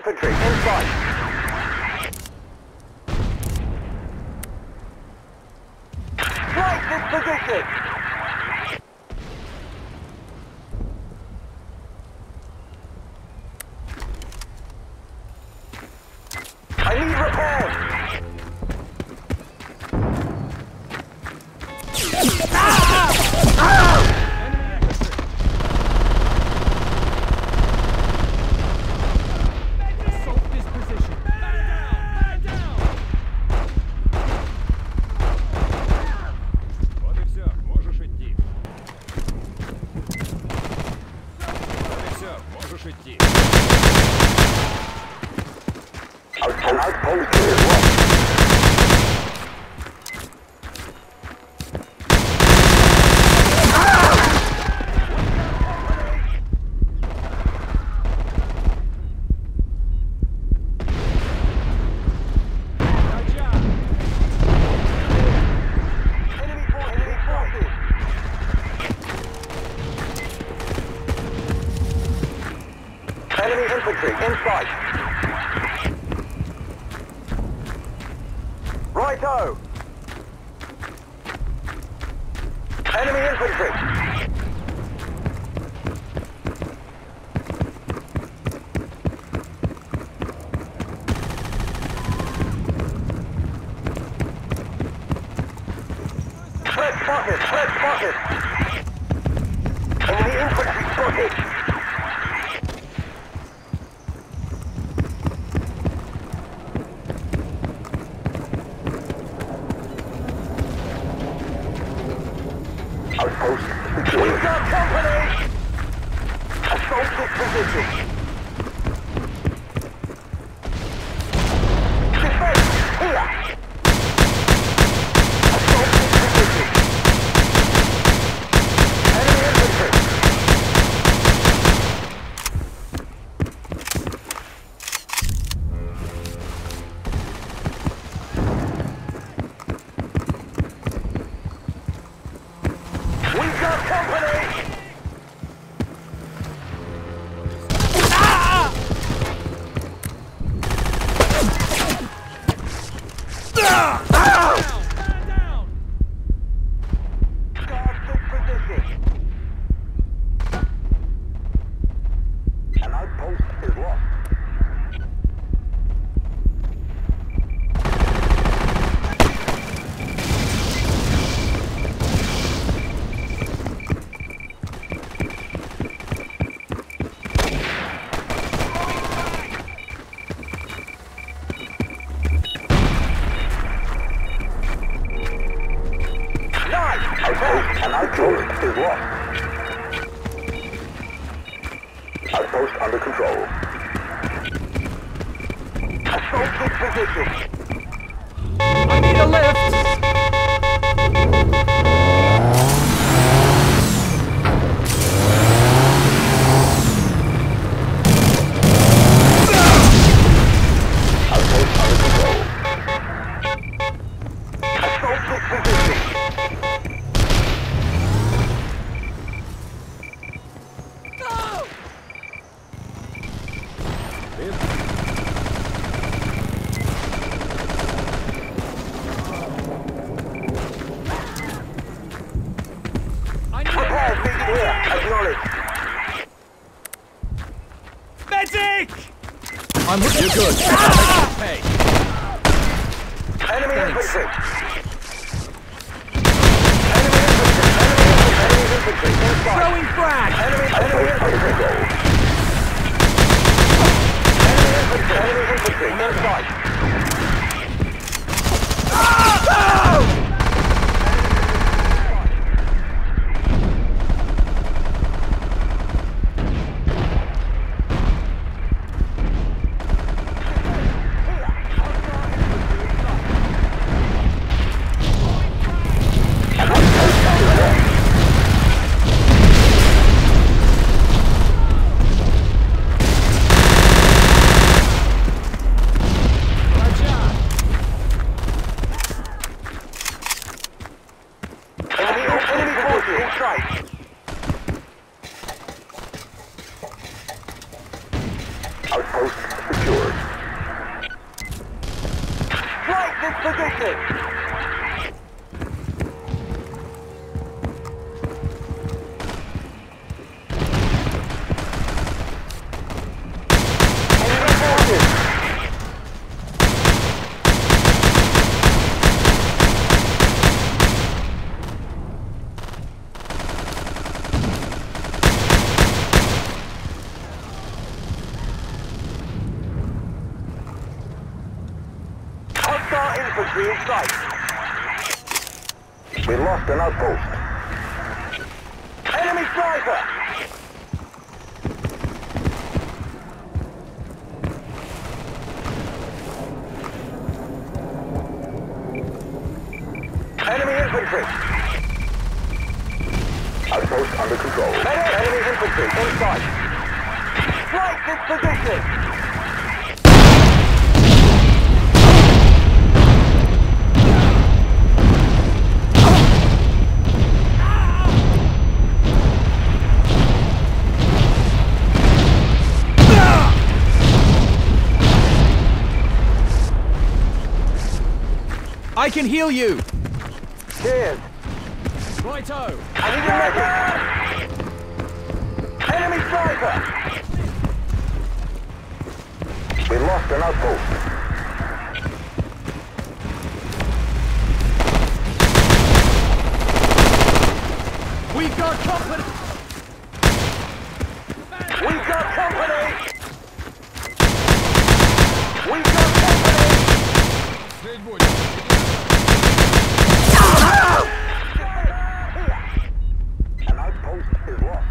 infantry in sight. Right this position. I need repairs. Enemy infantry in sight. Righto. Enemy infantry. Threat spotted, threat spotted. Enemy infantry spotted. Outpost secure. We've got company! Assault this position. Defense here! Assault this position. Enemy infantry. We've got company! Guard this position. An outpost is lost. An outpost is lost. Outpost under control. Assault this position. I need a lift! Outpost under control. Assault this position. Repairs needed here. Acknowledged. Medic! You're good. Hey. Enemy Thanks. infantry. Enemy infantry. Inside. Throwing frag! Enemy infantry. Enemy infantry. Inside. position! Enemy forces! Hostile infantry in sight. We lost an outpost. Enemy sniper! Enemy infantry! Outpost under control. Enemy infantry in sight. Strike this position! I can heal you! Cheers! Righto! I need a medic! Enemy sniper! We lost an outpost. We've got company! We've got company! We've got company! An outpost is lost.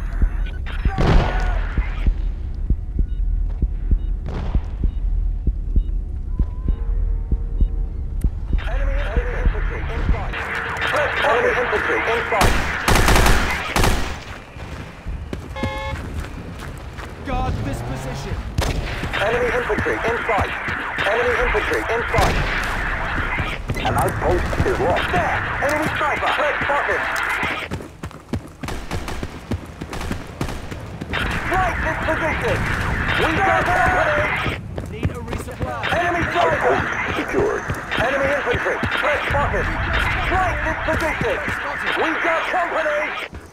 Enemy infantry inside. Enemy infantry inside. Guard this position! Enemy infantry inside. Enemy infantry inside. An outpost is lost. There! Enemy sniper! Threat spotted! Strike this position! We got company! Need a resupply! Enemy sniper! Secured. Enemy infantry! Threat spotted! Strike this position! We got company!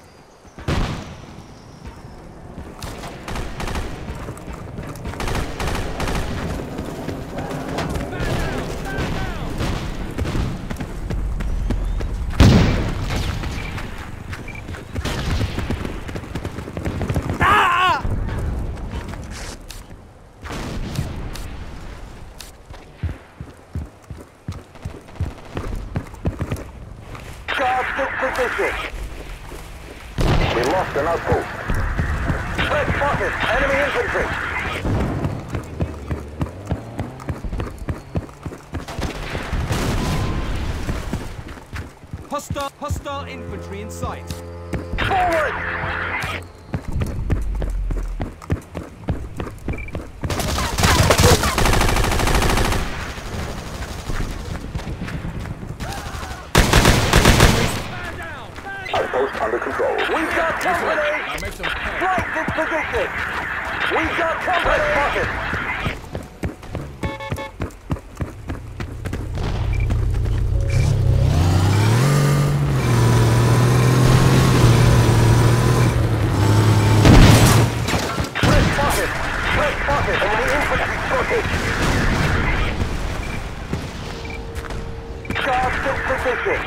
Guard this position! We lost an outpost. Threat spotted! Enemy infantry! Hostile infantry in sight! Forward! Outpost under control. We've got company! Now make some pay. Strike this position! We've got company! Spotted! Threat spotted! Threat spotted! Enemy infantry spotted! Guard this position!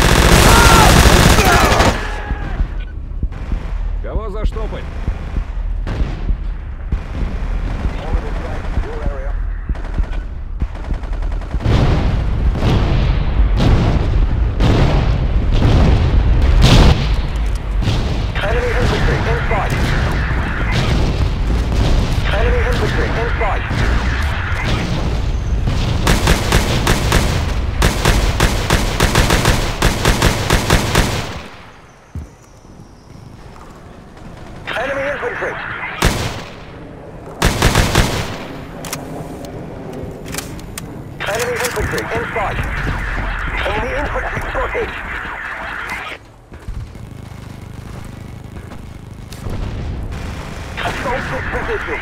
Кого заштопать? Enemy infantry inside! Enemy infantry inside! Enemy infantry! Enemy infantry inside! Enemy infantry spotted! Assault this position!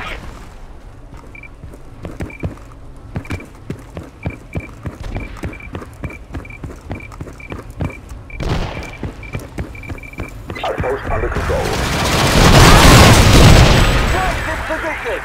Outpost under control. Right in position!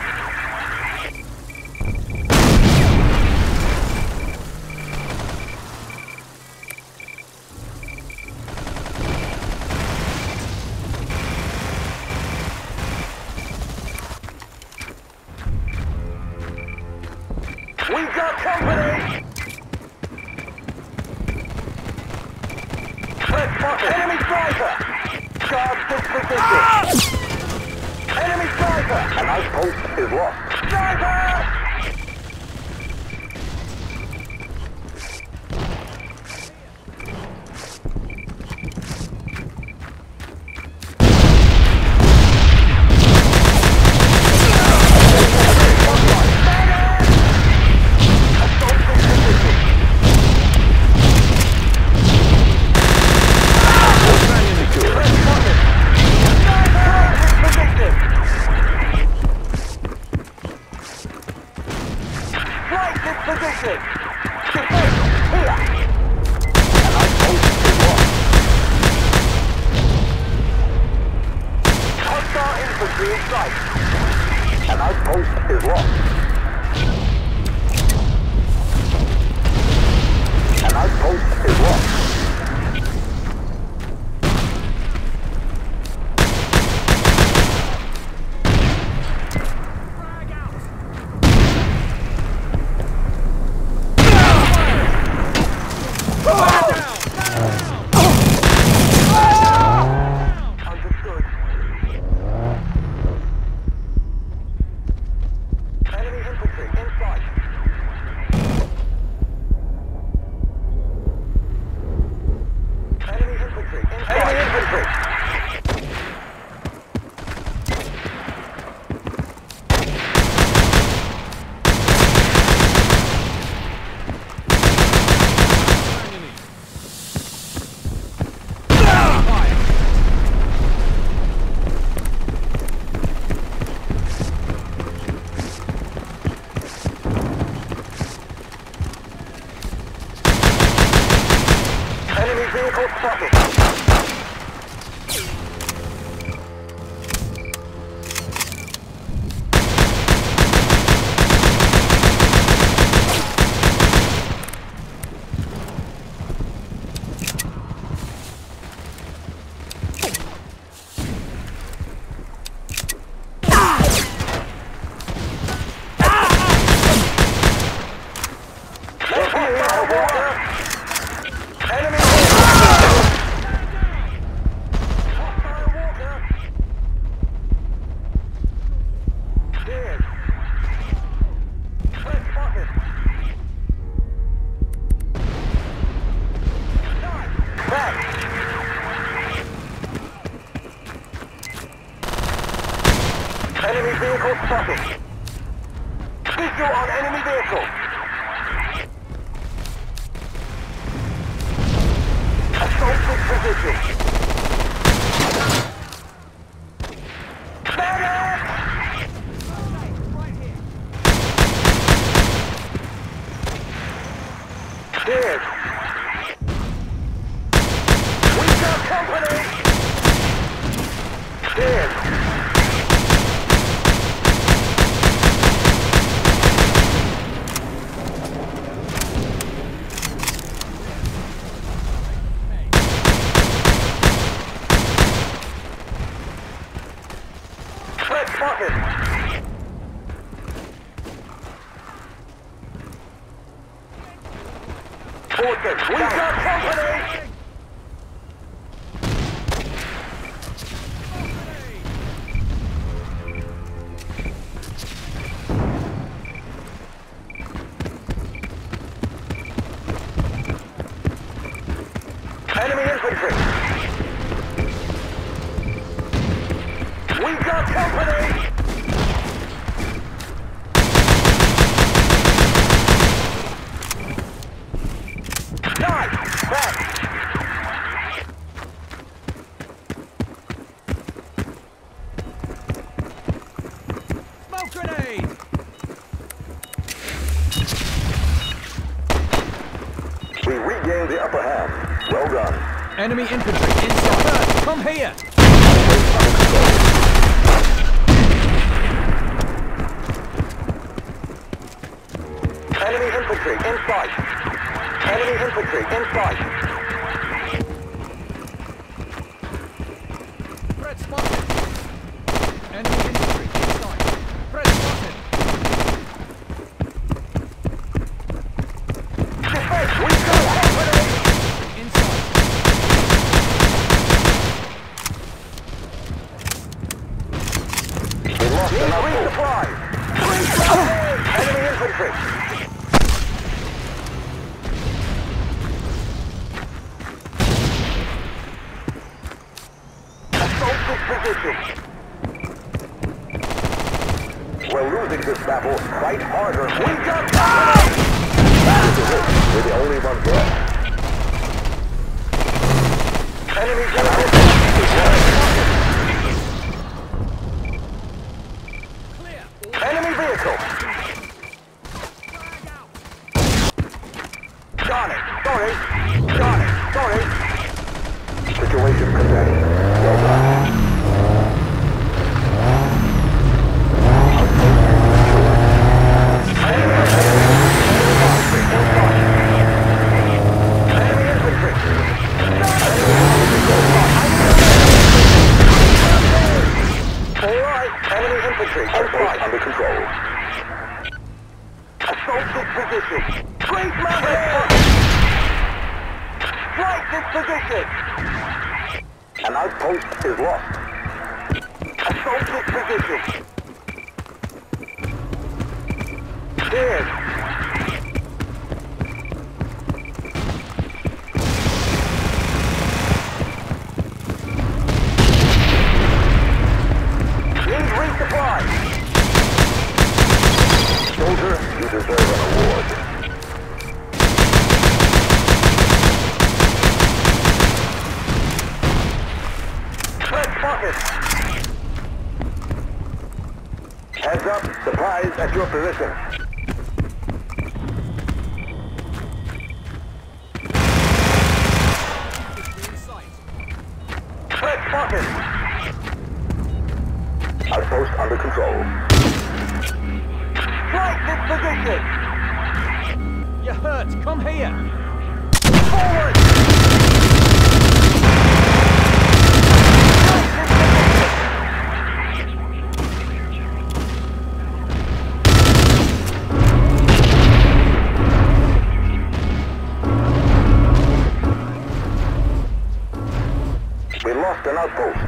We got company! Threat spotted! Enemy sniper! Guard this position! Enemy sniper! An outpost is lost. Sniper! Position! Defend! Here! An outpost is lost. Hostile infantry in sight. An outpost is lost. An outpost is lost. Vehicle spotted. Enemy! Enemy vehicle spotted. Visual on enemy vehicle. Assault this position. Medic! Cheers. We got company. Cheers. Spotted. Fortress, we got company! Enemy infantry! We got company! Nice! Back! Smoke grenade! We regained the upper hand. Well done. Enemy infantry inside. Come here! Enemy infantry in sight. Enemy infantry in sight. Threat spotted. Enemy infantry inside. Threat spotted. Defense, we go! Inside. We lost enough resupply. Enemy infantry. Assault this position. We're losing this battle. Fight harder. We got this is it. We're the only ones left. Enemy vehicle. Clear. Enemy vehicle. Got it. Sorry. Got it. Sorry. Situation contained. Well done. Outpost under control. Assault this position. Great mountain! Strike this position! An outpost is lost. Assault this position. Cheers. Need resupply. Soldier, you deserve an award. Threat spotted. Heads up, supplies at your position. Inside. Threat spotted. Outpost under control. Strike this position! You're hurt. Come here. Forward! We lost an outpost.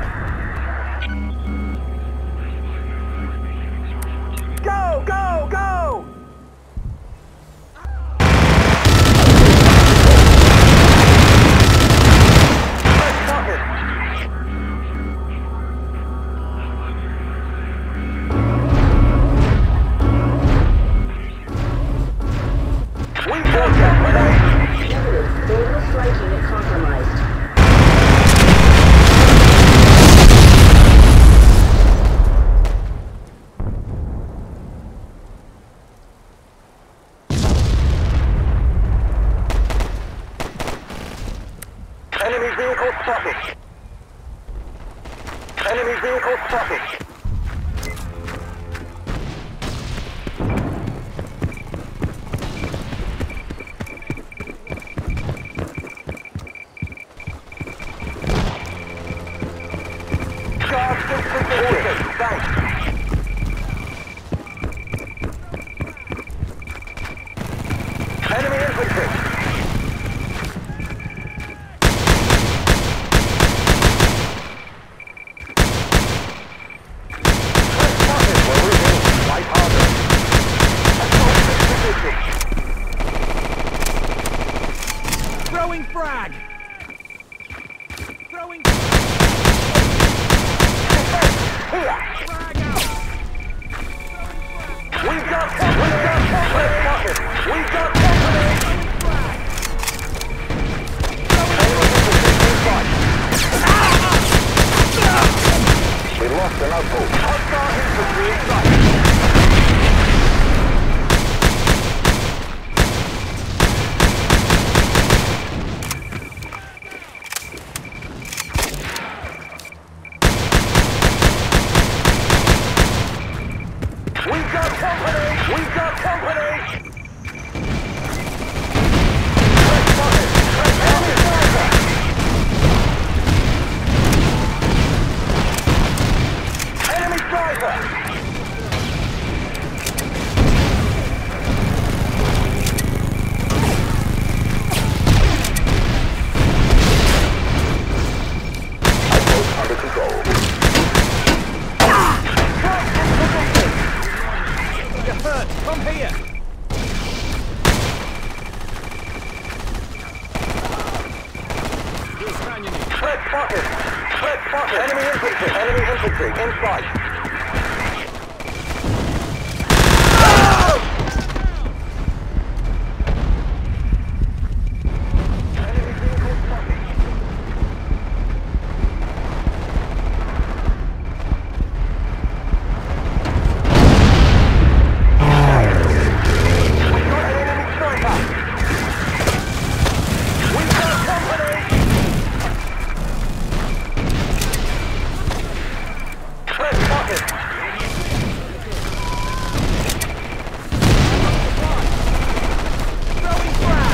Go, go, go! Let's stop it. We got that today. Evidence. Naval strike unit compromised. Enemy vehicle spotted. Enemy vehicle spotted. Charge this position. Thanks. Enemy infantry. spotted! Threat spotted! Enemy infantry! Enemy infantry in sight! Enemy vehicle spotted! We got an enemy sniper! We got company! Threat spotted! Throwing frag!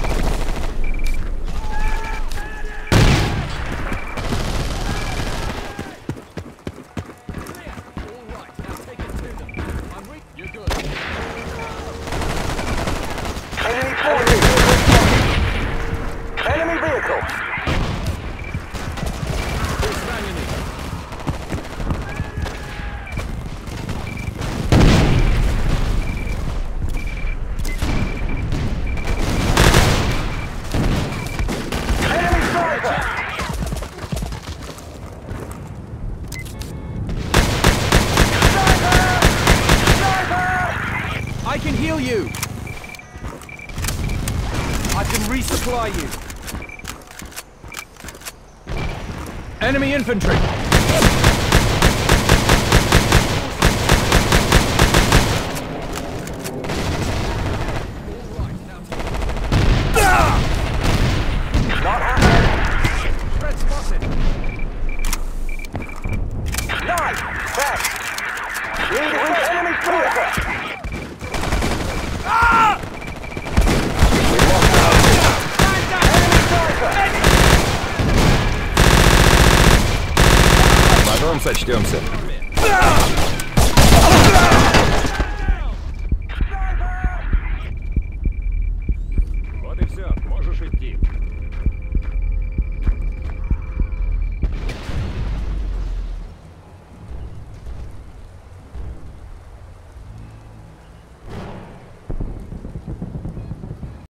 Clear. All right, now take it to them. I'm weak. You're good. Enemy forces! Enemy vehicle! Who's banging me? Enemy sniper! Sniper! Sniper! I can heal you! I can resupply you. Enemy infantry! Not happening! Threat spotted! Nice! Back! Need enemy sniper! We lost out! Enemy sniper! Потом сочтемся.